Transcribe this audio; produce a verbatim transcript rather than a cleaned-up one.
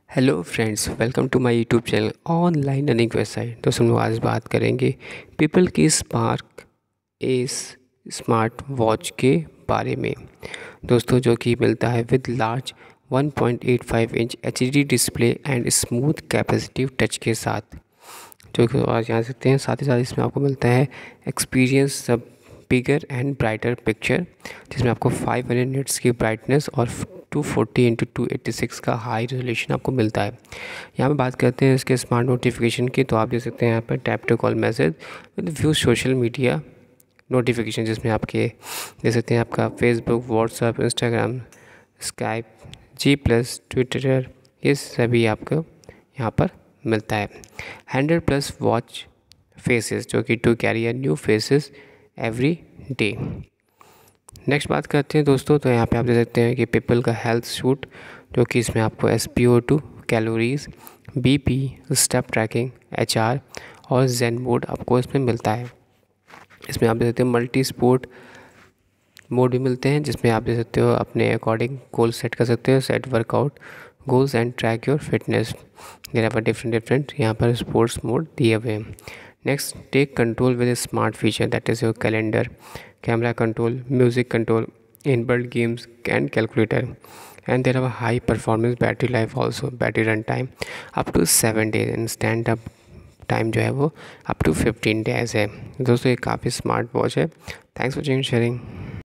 Hello friends, welcome to my YouTube channel online learning website. दोस्तों हम लोग आज बात करेंगे पीपल की स्पार्क एस स्मार्ट वॉच के बारे में। दोस्तों जो कि मिलता है with large one point eight five inch H D display and smooth capacitive touch के साथ, जो कि आज जान सकते हैं। साथ ही साथ इसमें आपको मिलता है एक्सपीरियंस सब बिगर एंड ब्राइटर पिक्चर, जिसमें आपको फाइव हंड्रेड निट्स की ब्राइटनेस और two forty into two eighty six का हाई रेजोल्यूशन आपको मिलता है। यहाँ पे बात करते हैं इसके स्मार्ट नोटिफिकेशन की, तो आप देख सकते हैं यहाँ पर tap to call message with view social media notification, जिसमें आपके देख सकते हैं आपका Facebook, WhatsApp, Instagram, Skype, G plus, Twitter, ये सभी आपको यहाँ पर मिलता है। हंड्रेड प्लस वॉच फेसेस, जो कि to carry a new faces every day. Next बात करते हैं दोस्तों, तो यहाँ पे आप देख सकते हैं कि पीपल का हेल्थ सूट, जो कि इसमें आपको S P O two, calories, B P, step tracking, H R और जेन मोड आपको इसमें मिलता है। इसमें आप देख सकते हैं मल्टी स्पोर्ट मोड भी मिलते हैं, जिसमें आप देख सकते हो अपने अकॉर्डिंग गोल सेट कर सकते हो, set workout goals and track your fitness. There are different different यहाँ पर स्पोर्ट्स मोड दिए हुए हैं। Next, take control with smart feature, that is your calendar, camera control, music control, inbuilt games and calculator, and there have a high performance battery life also, battery run time up to seven days and stand up time जो है वो up to fifteen days है। दोस्तों ये काफ़ी smart watch है। Thanks for sharing.